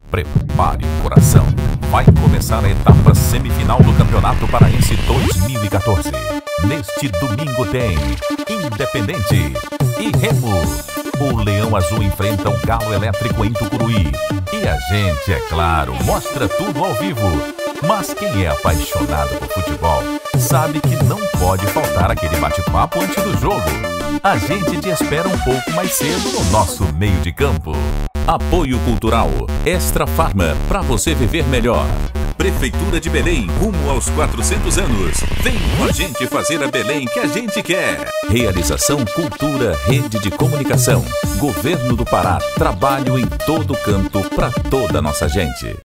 Prepare o coração. Vai começar a etapa semifinal do Campeonato Paraense 2014. Neste domingo tem Independente e Remo. O Leão Azul enfrenta o Galo Elétrico em Tucuruí. E a gente, é claro, mostra tudo ao vivo. Mas quem é apaixonado por futebol sabe que não pode faltar aquele bate-papo antes do jogo. A gente te espera um pouco mais cedo no nosso meio de campo. Apoio Cultural Extra Farma, para você viver melhor. Prefeitura de Belém, rumo aos 400 anos. Vem com a gente fazer a Belém que a gente quer. Realização Cultura, Rede de Comunicação. Governo do Pará, trabalho em todo canto para toda a nossa gente.